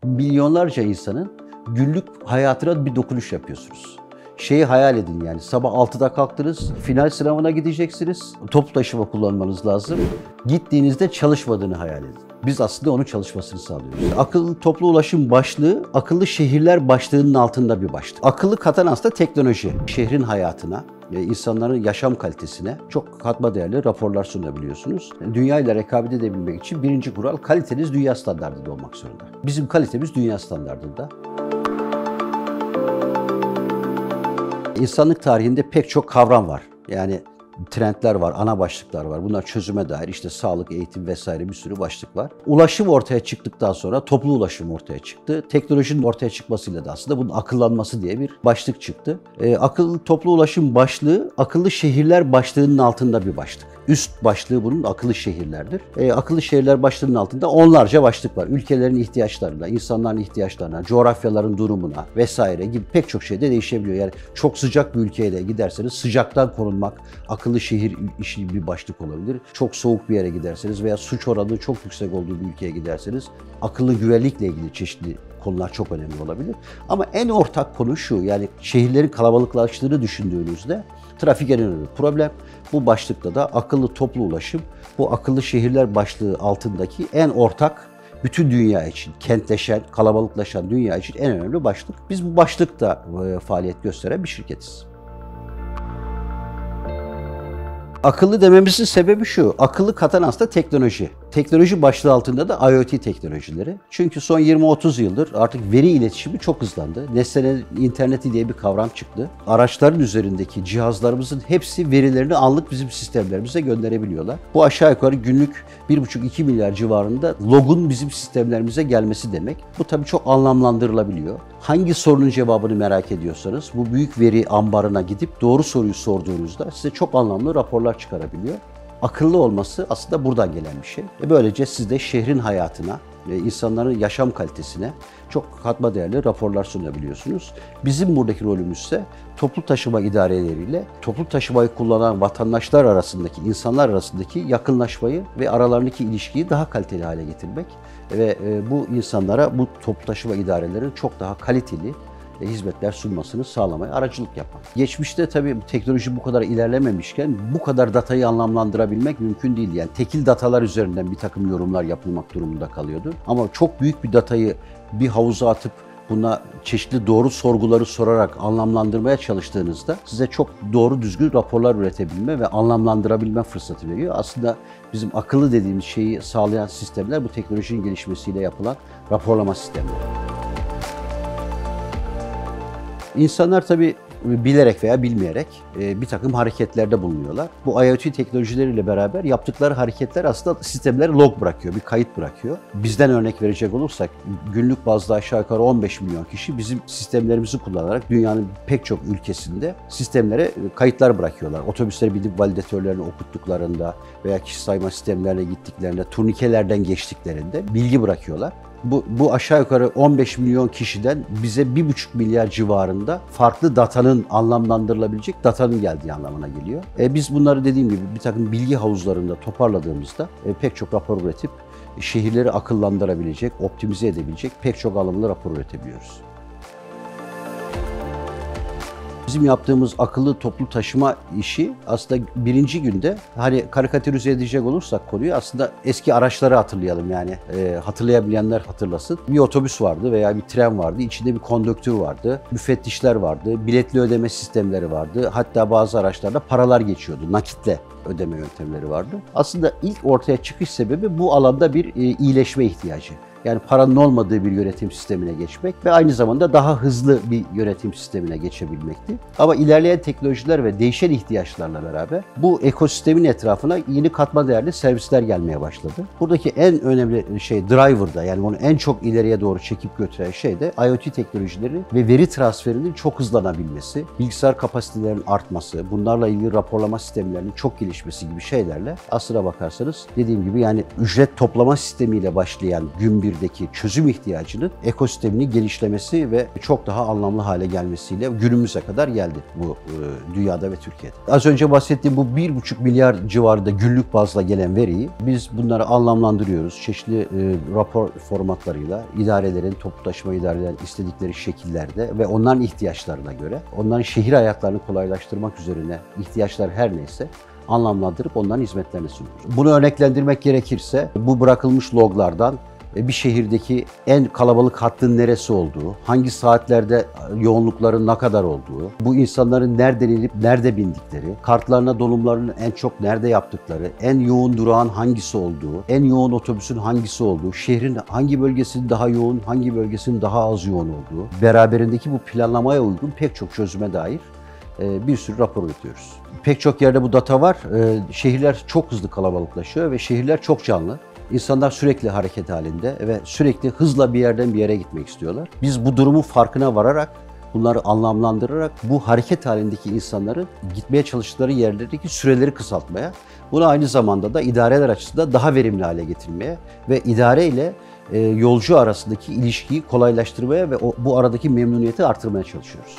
Milyonlarca insanın günlük hayatına bir dokunuş yapıyorsunuz. Şeyi hayal edin yani sabah 6'da kalktınız, final sınavına gideceksiniz, toplu taşıma kullanmanız lazım. Gittiğinizde çalışmadığını hayal edin. Biz aslında onun çalışmasını sağlıyoruz. Akıllı toplu ulaşım başlığı, akıllı şehirler başlığının altında bir başlık. Akıllı katan aslında teknoloji. Şehrin hayatına, insanların yaşam kalitesine çok katma değerli raporlar sunabiliyorsunuz. Dünya ile rekabet edebilmek için birinci kural kaliteniz dünya standartında olmak zorunda. Bizim kalitemiz dünya standartında. İnsanlık tarihinde pek çok kavram var. Yani trendler var, ana başlıklar var. Bunlar çözüme dair işte sağlık, eğitim vesaire bir sürü başlık var. Ulaşım ortaya çıktıktan sonra toplu ulaşım ortaya çıktı. Teknolojinin ortaya çıkmasıyla da aslında bunun akıllanması diye bir başlık çıktı. Akıllı toplu ulaşım başlığı, akıllı şehirler başlığının altında bir başlık. Üst başlığı bunun akıllı şehirlerdir. Akıllı şehirler başlığının altında onlarca başlık var. Ülkelerin ihtiyaçlarına, insanların ihtiyaçlarına, coğrafyaların durumuna vesaire gibi pek çok şeyde değişebiliyor. Yani çok sıcak bir ülkeye de giderseniz sıcaktan korunmak akıllı şehir işi bir başlık olabilir. Çok soğuk bir yere giderseniz veya suç oranı çok yüksek olduğu bir ülkeye giderseniz akıllı güvenlikle ilgili çeşitli konular çok önemli olabilir. Ama en ortak konu şu, yani şehirlerin kalabalıklaştığını düşündüğünüzde trafik en önemli problem. Bu başlıkta da akıllı toplu ulaşım, bu akıllı şehirler başlığı altındaki en ortak, bütün dünya için, kentleşen, kalabalıklaşan dünya için en önemli başlık. Biz bu başlıkta faaliyet gösteren bir şirketiz. Akıllı dememizin sebebi şu, akıllı katan aslında teknoloji. Teknoloji başlığı altında da IoT teknolojileri. Çünkü son 20-30 yıldır artık veri iletişimi çok hızlandı. Nesnelerin interneti diye bir kavram çıktı. Araçların üzerindeki cihazlarımızın hepsi verilerini anlık bizim sistemlerimize gönderebiliyorlar. Bu aşağı yukarı günlük 1,5-2 milyar civarında logun bizim sistemlerimize gelmesi demek. Bu tabii çok anlamlandırılabiliyor. Hangi sorunun cevabını merak ediyorsanız bu büyük veri ambarına gidip doğru soruyu sorduğunuzda size çok anlamlı raporlar çıkarabiliyor. Akıllı olması aslında buradan gelen bir şey. Böylece siz de şehrin hayatına, insanların yaşam kalitesine çok katma değerli raporlar sunabiliyorsunuz. Bizim buradaki rolümüz ise toplu taşıma idareleriyle toplu taşımayı kullanan vatandaşlar arasındaki, insanlar arasındaki yakınlaşmayı ve aralarındaki ilişkiyi daha kaliteli hale getirmek ve bu insanlara bu toplu taşıma idarelerinin çok daha kaliteli hizmetler sunmasını sağlamaya aracılık yapmak. Geçmişte tabii teknoloji bu kadar ilerlememişken bu kadar datayı anlamlandırabilmek mümkün değil. Yani tekil datalar üzerinden bir takım yorumlar yapılmak durumunda kalıyordu. Ama çok büyük bir datayı bir havuza atıp buna çeşitli doğru sorguları sorarak anlamlandırmaya çalıştığınızda size çok doğru düzgün raporlar üretebilme ve anlamlandırabilme fırsatı veriyor. Aslında bizim akıllı dediğimiz şeyi sağlayan sistemler bu teknolojinin gelişmesiyle yapılan raporlama sistemleri. İnsanlar tabii bilerek veya bilmeyerek bir takım hareketlerde bulunuyorlar. Bu IoT teknolojileriyle beraber yaptıkları hareketler aslında sistemlere log bırakıyor, bir kayıt bırakıyor. Bizden örnek verecek olursak günlük bazda aşağı yukarı 15 milyon kişi bizim sistemlerimizi kullanarak dünyanın pek çok ülkesinde sistemlere kayıtlar bırakıyorlar. Otobüsleri binip validatörlerini okuttuklarında veya kişi sayma sistemlerine gittiklerinde, turnikelerden geçtiklerinde bilgi bırakıyorlar. Bu aşağı yukarı 15 milyon kişiden bize 1,5 milyar civarında farklı datanın anlamlandırılabilecek datanın geldiği anlamına geliyor. Biz bunları dediğim gibi bir takım bilgi havuzlarında toparladığımızda pek çok rapor üretip şehirleri akıllandırabilecek, optimize edebilecek pek çok alımlı rapor üretebiliyoruz. Bizim yaptığımız akıllı toplu taşıma işi aslında birinci günde hani karikatürize edecek olursak konuyu aslında eski araçları hatırlayalım yani hatırlayabilenler hatırlasın. Bir otobüs vardı veya bir tren vardı, içinde bir konduktör vardı, müfettişler vardı, biletli ödeme sistemleri vardı. Hatta bazı araçlarda paralar geçiyordu, nakitle ödeme yöntemleri vardı. Aslında ilk ortaya çıkış sebebi bu alanda bir iyileşme ihtiyacı. Yani paranın olmadığı bir yönetim sistemine geçmek ve aynı zamanda daha hızlı bir yönetim sistemine geçebilmekti. Ama ilerleyen teknolojiler ve değişen ihtiyaçlarla beraber bu ekosistemin etrafına yeni katma değerli servisler gelmeye başladı. Buradaki en önemli şey driver'da, yani onu en çok ileriye doğru çekip götüren şey de IoT teknolojileri ve veri transferinin çok hızlanabilmesi, bilgisayar kapasitelerinin artması, bunlarla ilgili raporlama sistemlerinin çok gelişmesi gibi şeylerle aslına bakarsanız dediğim gibi yani ücret toplama sistemiyle başlayan gün bir şehirdeki çözüm ihtiyacının ekosistemini genişlemesi ve çok daha anlamlı hale gelmesiyle günümüze kadar geldi bu dünyada ve Türkiye'de. Az önce bahsettiğim bu 1,5 milyar civarında günlük bazda gelen veriyi biz bunları anlamlandırıyoruz. Çeşitli rapor formatlarıyla idarelerin, toplu taşıma idarelerin istedikleri şekillerde ve onların ihtiyaçlarına göre, onların şehir hayatlarını kolaylaştırmak üzerine ihtiyaçlar her neyse anlamlandırıp onların hizmetlerini sunuyoruz. Bunu örneklendirmek gerekirse bu bırakılmış loglardan bir şehirdeki en kalabalık hattın neresi olduğu, hangi saatlerde yoğunlukların ne kadar olduğu, bu insanların nereden inip nerede bindikleri, kartlarına dolumlarını en çok nerede yaptıkları, en yoğun durağın hangisi olduğu, en yoğun otobüsün hangisi olduğu, şehrin hangi bölgesinin daha yoğun, hangi bölgesinin daha az yoğun olduğu, beraberindeki bu planlamaya uygun pek çok çözüme dair bir sürü rapor üretiyoruz. Pek çok yerde bu data var. Şehirler çok hızlı kalabalıklaşıyor ve şehirler çok canlı. İnsanlar sürekli hareket halinde ve sürekli hızla bir yerden bir yere gitmek istiyorlar. Biz bu durumun farkına vararak, bunları anlamlandırarak bu hareket halindeki insanların gitmeye çalıştıkları yerlerdeki süreleri kısaltmaya, bunu aynı zamanda da idareler açısından daha verimli hale getirmeye ve idare ile yolcu arasındaki ilişkiyi kolaylaştırmaya ve bu aradaki memnuniyeti artırmaya çalışıyoruz.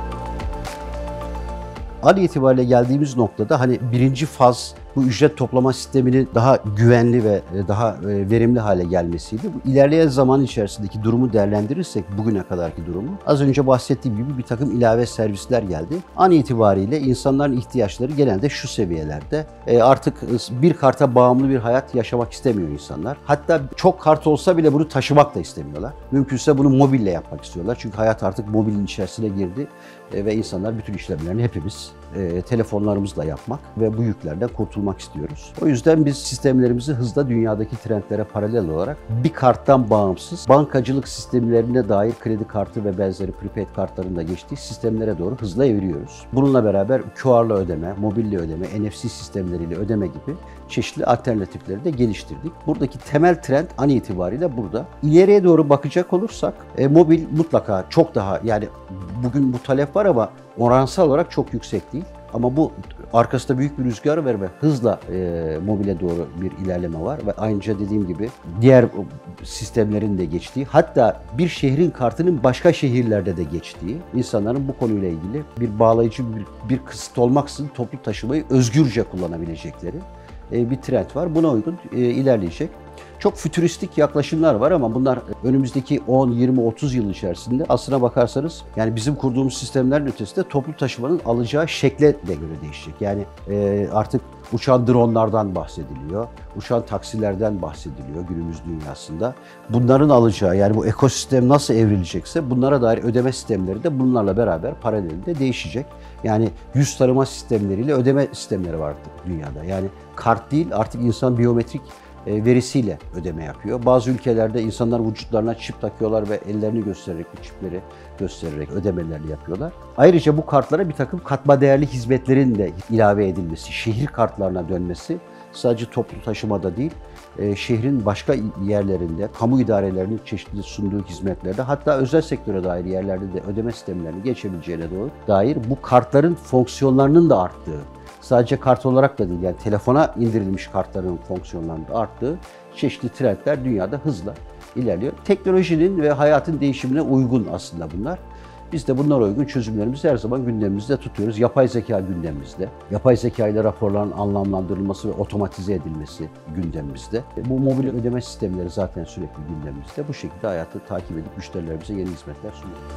An itibariyle geldiğimiz noktada hani birinci faz bu ücret toplama sisteminin daha güvenli ve daha verimli hale gelmesiydi. Bu ilerleyen zaman içerisindeki durumu değerlendirirsek bugüne kadarki durumu az önce bahsettiğim gibi bir takım ilave servisler geldi. An itibariyle insanların ihtiyaçları genelde şu seviyelerde. Artık bir karta bağımlı bir hayat yaşamak istemiyor insanlar. Hatta çok kart olsa bile bunu taşımak da istemiyorlar. Mümkünse bunu mobille yapmak istiyorlar. Çünkü hayat artık mobilin içerisine girdi ve insanlar bütün işlemlerini hepimiz telefonlarımızla yapmak ve bu yüklerden kurtulmak istiyoruz. O yüzden biz sistemlerimizi hızla dünyadaki trendlere paralel olarak bir karttan bağımsız bankacılık sistemlerine dair kredi kartı ve benzeri prepaid kartların da geçtiği sistemlere doğru hızla eviriyoruz. Bununla beraber QR'la ödeme, mobille ödeme, NFC sistemleriyle ödeme gibi çeşitli alternatifleri de geliştirdik. Buradaki temel trend an itibariyle burada. İleriye doğru bakacak olursak mobil mutlaka çok daha, yani bugün bu talep var ama oransal olarak çok yüksek değil. Ama bu arkasında büyük bir rüzgar var ve hızla mobile doğru bir ilerleme var ve ayrıca dediğim gibi diğer sistemlerin de geçtiği, hatta bir şehrin kartının başka şehirlerde de geçtiği, insanların bu konuyla ilgili bir bağlayıcı bir kısıt olmaksızın toplu taşımayı özgürce kullanabilecekleri bir trend var. Buna uygun ilerleyecek. Çok fütüristik yaklaşımlar var ama bunlar önümüzdeki 10, 20, 30 yıl içerisinde aslına bakarsanız yani bizim kurduğumuz sistemlerin ötesinde toplu taşımanın alacağı şekle de göre değişecek. Yani artık uçan dronlardan bahsediliyor, uçan taksilerden bahsediliyor günümüz dünyasında. Bunların alacağı, yani bu ekosistem nasıl evrilecekse bunlara dair ödeme sistemleri de bunlarla beraber paralelinde değişecek. Yani yüz tanıma sistemleriyle ödeme sistemleri var artık dünyada. Yani kart değil, artık insan biyometrik verisiyle ödeme yapıyor. Bazı ülkelerde insanlar vücutlarına çip takıyorlar ve ellerini göstererek, bu çipleri göstererek ödemelerini yapıyorlar. Ayrıca bu kartlara bir takım katma değerli hizmetlerin de ilave edilmesi, şehir kartlarına dönmesi sadece toplu taşımada değil, şehrin başka yerlerinde, kamu idarelerinin çeşitli sunduğu hizmetlerde, hatta özel sektöre dair yerlerde de ödeme sistemlerini geçebileceğine dair bu kartların fonksiyonlarının da arttığı, sadece kart olarak da değil, yani telefona indirilmiş kartların fonksiyonlarının arttığı çeşitli trendler dünyada hızla ilerliyor. Teknolojinin ve hayatın değişimine uygun aslında bunlar. Biz de bunlara uygun çözümlerimizi her zaman gündemimizde tutuyoruz. Yapay zeka gündemimizde. Yapay zeka ile raporların anlamlandırılması ve otomatize edilmesi gündemimizde. Bu mobil ödeme sistemleri zaten sürekli gündemimizde. Bu şekilde hayatı takip edip müşterilerimize yeni hizmetler sunuyoruz.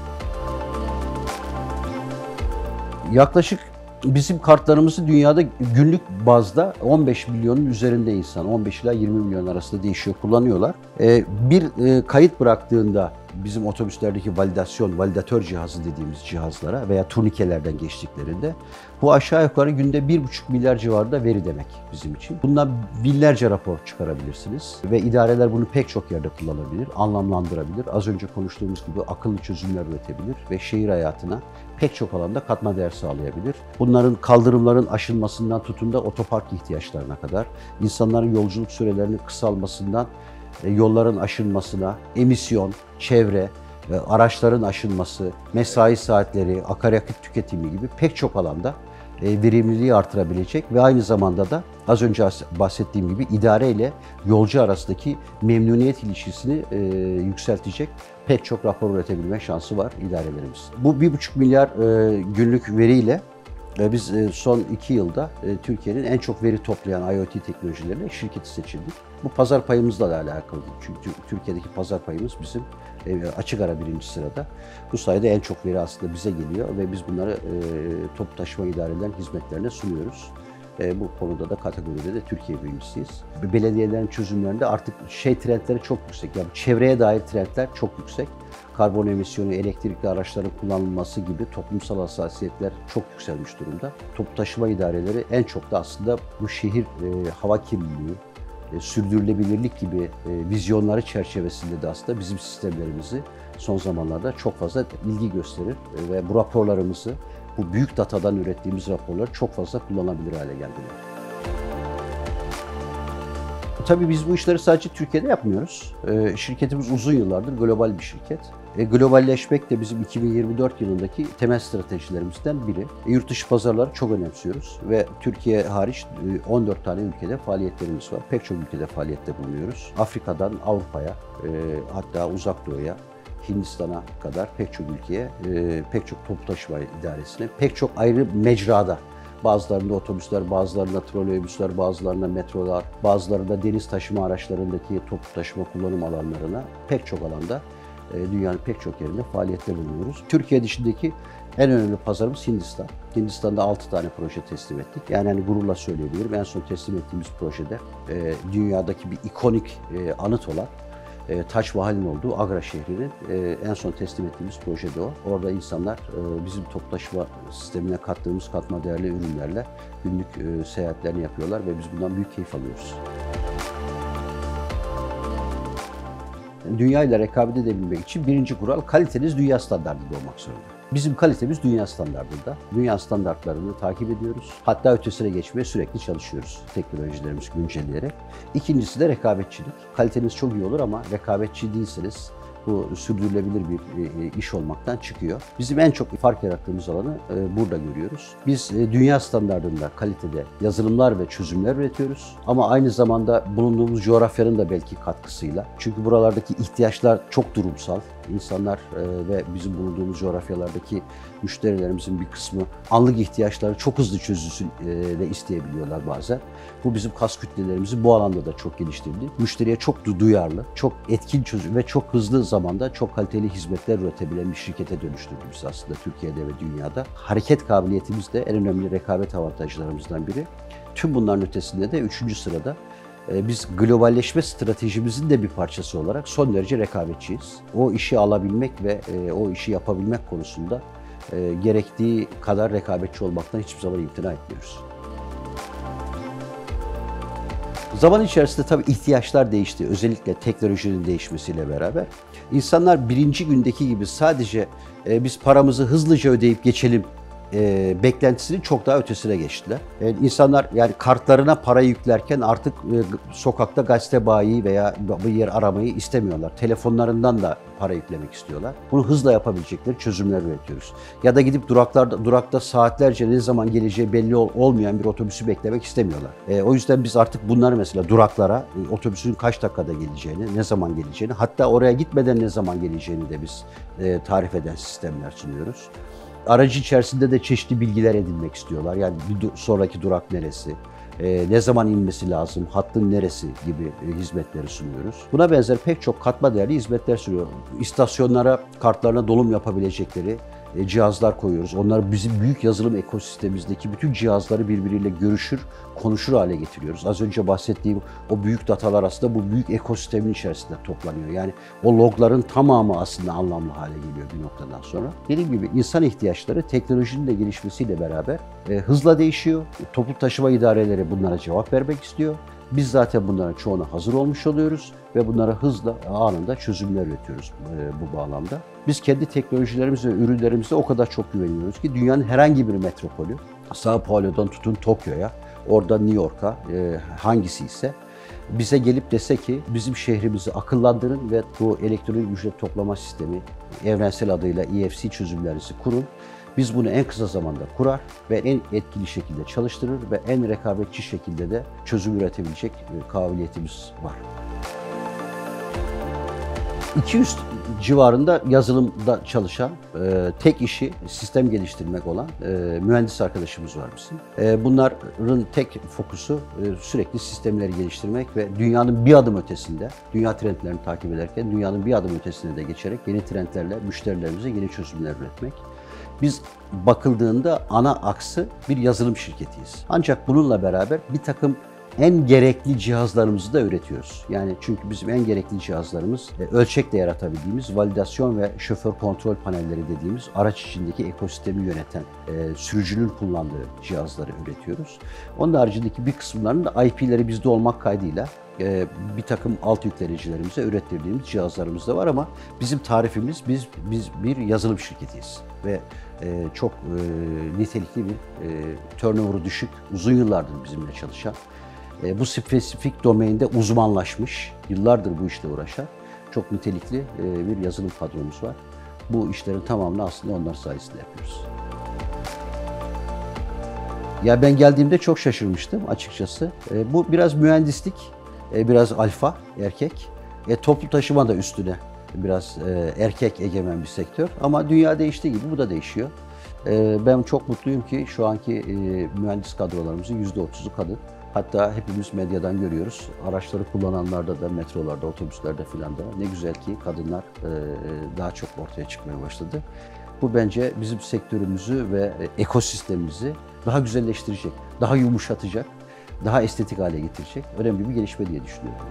Yaklaşık bizim kartlarımızı dünyada günlük bazda 15 milyonun üzerinde insan, 15 ila 20 milyon arasında değişiyor, kullanıyorlar. Bir kayıt bıraktığında bizim otobüslerdeki validatör cihazı dediğimiz cihazlara veya turnikelerden geçtiklerinde bu aşağı yukarı günde 1,5 milyar civarında veri demek bizim için. Bundan binlerce rapor çıkarabilirsiniz ve idareler bunu pek çok yerde kullanabilir, anlamlandırabilir. Az önce konuştuğumuz gibi akıllı çözümler üretebilir ve şehir hayatına pek çok alanda katma değer sağlayabilir. Bunların kaldırımların aşılmasından tutun da otopark ihtiyaçlarına kadar, insanların yolculuk sürelerinin kısalmasından yolların aşılmasına, emisyon, çevre, araçların aşılması, mesai saatleri, akaryakıt tüketimi gibi pek çok alanda verimliliği artırabilecek ve aynı zamanda da az önce bahsettiğim gibi idare ile yolcu arasındaki memnuniyet ilişkisini yükseltecek pek çok rapor üretebilme şansı var idarelerimiz. Bu 1,5 milyar günlük veriyle biz son 2 yılda Türkiye'nin en çok veri toplayan IoT teknolojilerine şirketi seçildik. Bu pazar payımızla da alakalı. Çünkü Türkiye'deki pazar payımız bizim açık ara 1. sırada. Bu sayede en çok veri aslında bize geliyor ve biz bunları toplu taşıma idarelerinin hizmetlerine sunuyoruz. Bu konuda da kategoride de Türkiye birincisiyiz. Belediyelerin çözümlerinde artık trendleri çok yüksek. Yani çevreye dair trendler çok yüksek. Karbon emisyonu, elektrikli araçların kullanılması gibi toplumsal hassasiyetler çok yükselmiş durumda. Toplu taşıma idareleri en çok da aslında bu şehir hava kirliliği, sürdürülebilirlik gibi vizyonları çerçevesinde de aslında bizim sistemlerimizi son zamanlarda çok fazla ilgi gösterir ve bu raporlarımızı, bu büyük datadan ürettiğimiz raporları çok fazla kullanabilir hale geldiler. Tabii biz bu işleri sadece Türkiye'de yapmıyoruz. Şirketimiz uzun yıllardır global bir şirket. Globalleşmek de bizim 2024 yılındaki temel stratejilerimizden biri. Yurt dışı pazarları çok önemsiyoruz ve Türkiye hariç 14 tane ülkede faaliyetlerimiz var. Pek çok ülkede faaliyette bulunuyoruz. Afrika'dan Avrupa'ya, hatta Uzak Doğu'ya, Hindistan'a kadar pek çok ülkeye, pek çok toplu taşıma idaresine, pek çok ayrı mecrada, bazılarında otobüsler, bazılarında trolleybüsler, bazılarında metrolar, bazılarında deniz taşıma araçlarındaki toplu taşıma kullanım alanlarına pek çok alanda dünyanın pek çok yerinde faaliyette bulunuyoruz. Türkiye dışındaki en önemli pazarımız Hindistan. Hindistan'da 6 tane proje teslim ettik. Yani hani gururla söyleyebilirim. En son teslim ettiğimiz projede dünyadaki bir ikonik anıt olan Taç Mahal'in olduğu Agra şehrinin en son teslim ettiğimiz projede o. Orada insanlar bizim toplu taşıma sistemine kattığımız katma değerli ürünlerle günlük seyahatlerini yapıyorlar ve biz bundan büyük keyif alıyoruz. Dünya ile rekabet edebilmek için birinci kural, kaliteniz dünya standartında olmak zorunda. Bizim kalitemiz dünya standartında. Dünya standartlarını takip ediyoruz. Hatta ötesine geçmeye sürekli çalışıyoruz teknolojilerimizi güncelleyerek. İkincisi de rekabetçilik. Kaliteniz çok iyi olur ama rekabetçi değilseniz bu sürdürülebilir bir iş olmaktan çıkıyor. Bizim en çok fark yarattığımız alanı burada görüyoruz. Biz dünya standartında kalitede yazılımlar ve çözümler üretiyoruz. Ama aynı zamanda bulunduğumuz coğrafyanın da belki katkısıyla. Çünkü buralardaki ihtiyaçlar çok durumsal. İnsanlar ve bizim bulunduğumuz coğrafyalardaki müşterilerimizin bir kısmı anlık ihtiyaçları çok hızlı çözülsün de isteyebiliyorlar bazen. Bu bizim kas kütlelerimizi bu alanda da çok geliştirdi. Müşteriye çok duyarlı, çok etkin çözüm ve çok hızlı zamanda çok kaliteli hizmetler üretebilen bir şirkete dönüştürdü bizi aslında Türkiye'de ve dünyada. Hareket kabiliyetimiz de en önemli rekabet avantajlarımızdan biri. Tüm bunların ötesinde de 3. sırada biz globalleşme stratejimizin de bir parçası olarak son derece rekabetçiyiz. O işi alabilmek ve o işi yapabilmek konusunda gerektiği kadar rekabetçi olmaktan hiçbir zaman imtina etmiyoruz. Zaman içerisinde tabii ihtiyaçlar değişti. Özellikle teknolojinin değişmesiyle beraber. İnsanlar birinci gündeki gibi sadece biz paramızı hızlıca ödeyip geçelim beklentisinin çok daha ötesine geçtiler. İnsanlar yani kartlarına para yüklerken artık sokakta gazete bayi veya bir yer aramayı istemiyorlar. Telefonlarından da para yüklemek istiyorlar. Bunu hızla yapabilecekleri çözümler üretiyoruz. Ya da gidip durakta saatlerce ne zaman geleceği belli olmayan bir otobüsü beklemek istemiyorlar. O yüzden biz artık bunları mesela duraklara otobüsün kaç dakikada geleceğini, ne zaman geleceğini, hatta oraya gitmeden ne zaman geleceğini de biz tarif eden sistemler sunuyoruz. Aracı içerisinde de çeşitli bilgiler edinmek istiyorlar. Yani bir sonraki durak neresi, ne zaman inmesi lazım, hattın neresi gibi hizmetleri sunuyoruz. Buna benzer pek çok katma değerli hizmetler sunuyoruz. İstasyonlara kartlarına dolum yapabilecekleri cihazlar koyuyoruz. Onlar bizim büyük yazılım ekosistemimizdeki bütün cihazları birbiriyle görüşür, konuşur hale getiriyoruz. Az önce bahsettiğim o büyük datalar aslında bu büyük ekosistemin içerisinde toplanıyor. Yani o logların tamamı aslında anlamlı hale geliyor bir noktadan sonra. Dediğim gibi insan ihtiyaçları teknolojinin de gelişmesiyle beraber hızla değişiyor. Toplu taşıma idareleri bunlara cevap vermek istiyor. Biz zaten bunların çoğuna hazır olmuş oluyoruz ve bunlara hızla, anında çözümler üretiyoruz bu bağlamda. Biz kendi teknolojilerimize ve ürünlerimize o kadar çok güveniyoruz ki dünyanın herhangi bir metropolü, Sao Paulo'dan tutun Tokyo'ya, oradan New York'a hangisi ise bize gelip dese ki bizim şehrimizi akıllandırın ve bu elektronik ücret toplama sistemi evrensel adıyla EFC çözümlerinizi kurun. Biz bunu en kısa zamanda kurar ve en etkili şekilde çalıştırır ve en rekabetçi şekilde de çözüm üretebilecek kabiliyetimiz var. 200 civarında yazılımda çalışan, tek işi sistem geliştirmek olan mühendis arkadaşımız var bizim. Bunların tek fokusu sürekli sistemleri geliştirmek ve dünyanın bir adım ötesinde, dünya trendlerini takip ederken dünyanın bir adım ötesine de geçerek yeni trendlerle müşterilerimize yeni çözümler üretmek. Biz bakıldığında ana aksı bir yazılım şirketiyiz. Ancak bununla beraber bir takım en gerekli cihazlarımızı da üretiyoruz. Yani çünkü bizim en gerekli cihazlarımız ölçekle yaratabildiğimiz validasyon ve şoför kontrol panelleri dediğimiz araç içindeki ekosistemi yöneten sürücünün kullandığı cihazları üretiyoruz. Onun haricindeki bir kısımlarının da IP'leri bizde olmak kaydıyla bir takım alt yüklenicilerimize ürettirdiğimiz cihazlarımız da var ama bizim tarifimiz biz bir yazılım şirketiyiz ve çok nitelikli bir turnover'ı düşük, uzun yıllardır bizimle çalışan, bu spesifik domainde uzmanlaşmış, yıllardır bu işle uğraşan çok nitelikli bir yazılım kadromuz var. Bu işlerin tamamını aslında onlar sayesinde yapıyoruz. Ya ben geldiğimde çok şaşırmıştım açıkçası. Bu biraz mühendislik, biraz alfa, erkek. Toplu taşıma da üstüne biraz erkek egemen bir sektör. Ama dünya değiştiği gibi bu da değişiyor. Ben çok mutluyum ki şu anki mühendis kadrolarımızın %30'u kadın. Hatta hepimiz medyadan görüyoruz. Araçları kullananlarda da, metrolarda, otobüslerde filan da ne güzel ki kadınlar daha çok ortaya çıkmaya başladı. Bu bence bizim sektörümüzü ve ekosistemimizi daha güzelleştirecek, daha yumuşatacak, daha estetik hale getirecek önemli bir gelişme diye düşünüyorum.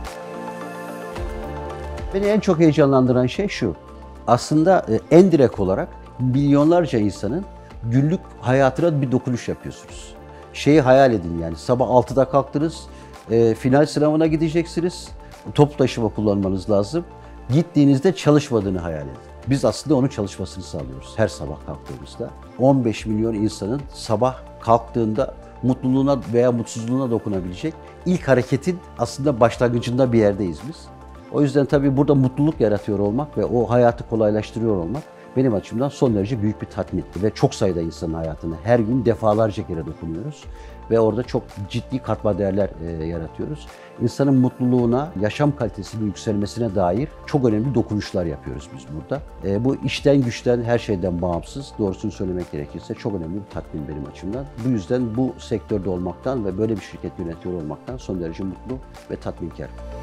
Beni en çok heyecanlandıran şey şu. Aslında en direkt olarak milyonlarca insanın günlük hayatına bir dokunuş yapıyorsunuz. Şeyi hayal edin yani sabah 6'da kalktınız, final sınavına gideceksiniz, toplu taşıma kullanmanız lazım. Gittiğinizde çalışmadığını hayal edin. Biz aslında onun çalışmasını sağlıyoruz her sabah kalktığımızda. 15 milyon insanın sabah kalktığında mutluluğuna veya mutsuzluğuna dokunabilecek ilk hareketin aslında başlangıcında bir yerdeyiz biz. O yüzden tabii burada mutluluk yaratıyor olmak ve o hayatı kolaylaştırıyor olmak benim açımdan son derece büyük bir tatmin ve çok sayıda insanın hayatını her gün defalarca kere dokunuyoruz ve orada çok ciddi katma değerler yaratıyoruz. İnsanın mutluluğuna, yaşam kalitesinin yükselmesine dair çok önemli dokunuşlar yapıyoruz biz burada. Bu işten güçten her şeyden bağımsız, doğrusunu söylemek gerekirse çok önemli bir tatmin benim açımdan. Bu yüzden bu sektörde olmaktan ve böyle bir şirket yönetiyor olmaktan son derece mutlu ve tatminkar.